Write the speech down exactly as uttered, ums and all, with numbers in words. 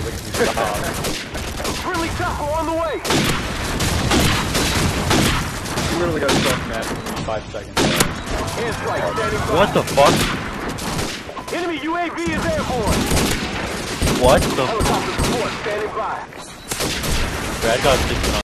Friendly chopper on the way! You literally got stuck in that in five seconds. Airstrike standing by. What the fuck? Enemy U A V is airborne! What the fuck? Helicopter support standing by. Brad got six on.